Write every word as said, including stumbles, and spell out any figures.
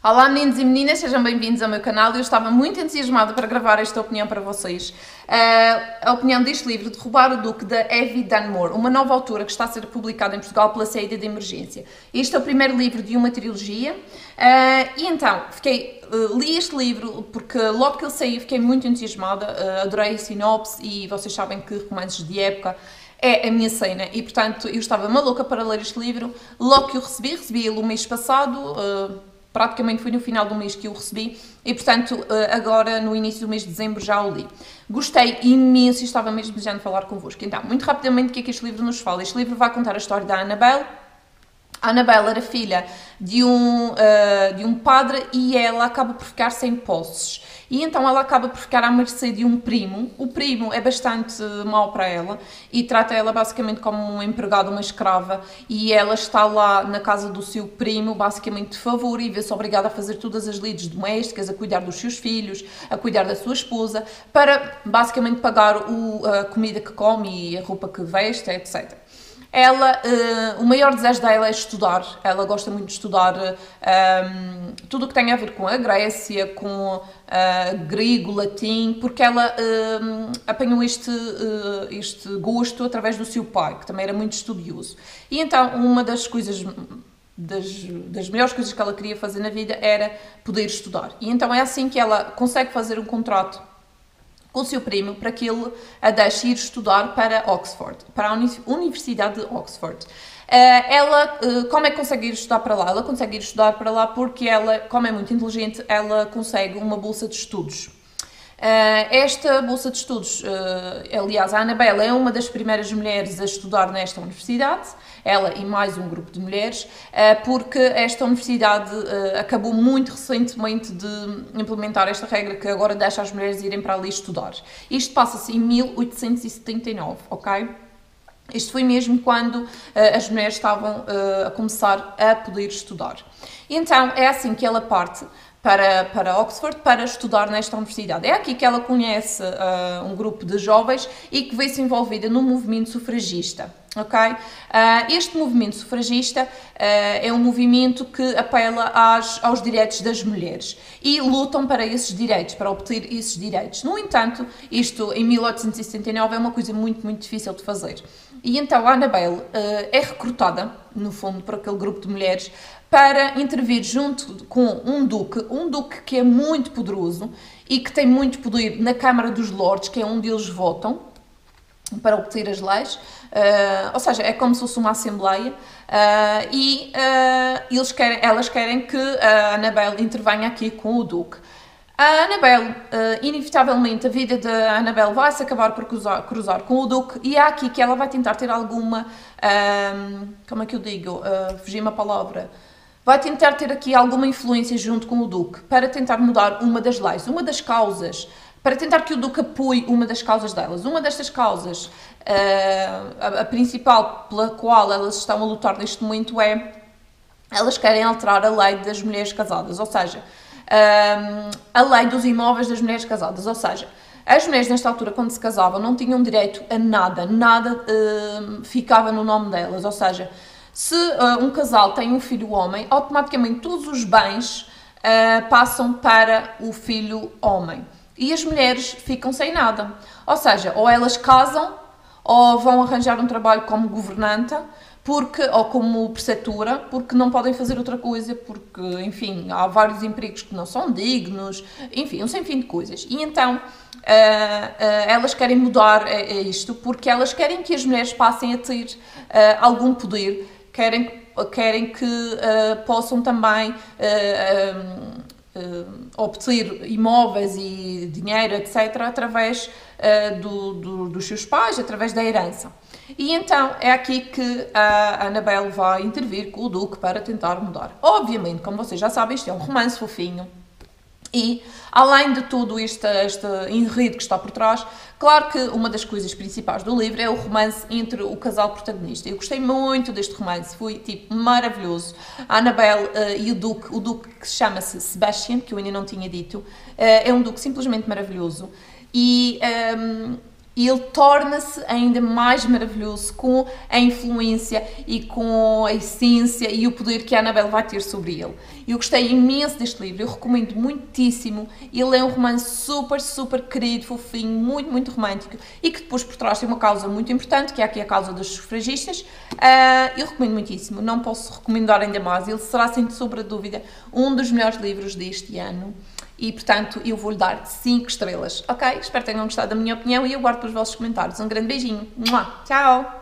Olá meninos e meninas, sejam bem-vindos ao meu canal. Eu estava muito entusiasmada para gravar esta opinião para vocês. Uh, a opinião deste livro, de Roubar o Duque, da Evie Dunmore, uma nova autora que está a ser publicada em Portugal pela Saída de Emergência. Este é o primeiro livro de uma trilogia uh, e então, fiquei, uh, li este livro porque logo que ele saiu fiquei muito entusiasmada, uh, adorei a sinopse e vocês sabem que romances de época é a minha cena e, portanto, eu estava maluca para ler este livro. Logo que o recebi, recebi-o o mês passado, uh, praticamente foi no final do mês que eu o recebi e, portanto, agora no início do mês de dezembro já o li. Gostei imenso e estava mesmo desejando falar convosco. Então, muito rapidamente, o que é que este livro nos fala? Este livro vai contar a história da Annabelle. A Annabelle era filha de um, uh, de um padre e ela acaba por ficar sem posses. E então ela acaba por ficar à mercê de um primo. O primo é bastante mau para ela e trata ela basicamente como uma empregada, uma escrava. E ela está lá na casa do seu primo, basicamente de favor, e vê-se obrigada a fazer todas as lides domésticas, a cuidar dos seus filhos, a cuidar da sua esposa, para basicamente pagar o, a comida que come e a roupa que veste, etcétera. Ela, uh, o maior desejo dela é estudar, ela gosta muito de estudar uh, um, tudo o que tem a ver com a Grécia, com uh, grego, latim, porque ela uh, apanhou este, uh, este gosto através do seu pai, que também era muito estudioso. E então, uma das coisas, das, das melhores coisas que ela queria fazer na vida era poder estudar. E então é assim que ela consegue fazer um contrato com o seu primo para que ele a deixe ir estudar para Oxford, para a Universidade de Oxford. Ela, como é que consegue ir estudar para lá? Ela consegue ir estudar para lá porque ela, como é muito inteligente, ela consegue uma bolsa de estudos. Esta bolsa de estudos, aliás, a Annabelle é uma das primeiras mulheres a estudar nesta universidade, ela e mais um grupo de mulheres, porque esta universidade acabou muito recentemente de implementar esta regra que agora deixa as mulheres irem para ali estudar. Isto passa-se em mil oitocentos e setenta e nove, ok? Isto foi mesmo quando uh, as mulheres estavam uh, a começar a poder estudar. Então, é assim que ela parte para, para Oxford para estudar nesta universidade. É aqui que ela conhece uh, um grupo de jovens e que vê-se envolvida no movimento sufragista. Okay? Uh, este movimento sufragista uh, é um movimento que apela às, aos direitos das mulheres e lutam para esses direitos, para obter esses direitos. No entanto, isto em mil oitocentos e setenta e nove é uma coisa muito, muito difícil de fazer. E então a Annabelle uh, é recrutada, no fundo, por aquele grupo de mulheres para intervir junto com um duque, um duque que é muito poderoso e que tem muito poder na Câmara dos Lordes, que é onde eles votam para obter as leis, uh, ou seja, é como se fosse uma assembleia, uh, e uh, eles querem, elas querem que a Annabelle intervenha aqui com o duque. A Annabelle, uh, inevitavelmente, a vida da Annabelle vai se acabar por cruzar, cruzar com o duque e é aqui que ela vai tentar ter alguma, um, como é que eu digo, uh, fugi-me a palavra, vai tentar ter aqui alguma influência junto com o duque para tentar mudar uma das leis, uma das causas, para tentar que o duque apoie uma das causas delas. Uma destas causas, uh, a, a principal pela qual elas estão a lutar neste momento é, elas querem alterar a lei das mulheres casadas, ou seja, uh, a lei dos imóveis das mulheres casadas, ou seja, as mulheres nesta altura quando se casavam não tinham direito a nada, nada uh, ficava no nome delas, ou seja, se uh, um casal tem um filho homem, automaticamente todos os bens uh, passam para o filho homem. E as mulheres ficam sem nada. Ou seja, ou elas casam, ou vão arranjar um trabalho como governanta, porque, ou como preceptora, porque não podem fazer outra coisa, porque, enfim, há vários empregos que não são dignos, enfim, um sem fim de coisas. E então, uh, uh, elas querem mudar uh, isto, porque elas querem que as mulheres passem a ter uh, algum poder, querem, querem que uh, possam também Uh, um, Uh, obter imóveis e dinheiro, etcétera, através uh, do, do, dos seus pais, através da herança. E então é aqui que a Annabelle vai intervir com o duque para tentar mudar. Obviamente, como vocês já sabem, isto é um romance fofinho. E, além de todo este, este enredo que está por trás, claro que uma das coisas principais do livro é o romance entre o casal protagonista. Eu gostei muito deste romance, foi tipo maravilhoso. A Annabelle uh, e o Duque, o Duque que chama-se Sebastian, que eu ainda não tinha dito, uh, é um Duque simplesmente maravilhoso. E um, e ele torna-se ainda mais maravilhoso com a influência e com a essência e o poder que a Annabelle vai ter sobre ele. Eu gostei imenso deste livro, eu recomendo muitíssimo. Ele é um romance super, super querido, fofinho, muito, muito romântico e que depois por trás tem uma causa muito importante, que é aqui a causa dos sufragistas. Uh, eu recomendo muitíssimo, não posso recomendar ainda mais. Ele será, sem sombra de dúvida, um dos melhores livros deste ano. E, portanto, eu vou-lhe dar cinco estrelas, ok? Espero que tenham gostado da minha opinião e eu guardo para os vossos comentários. Um grande beijinho. Tchau!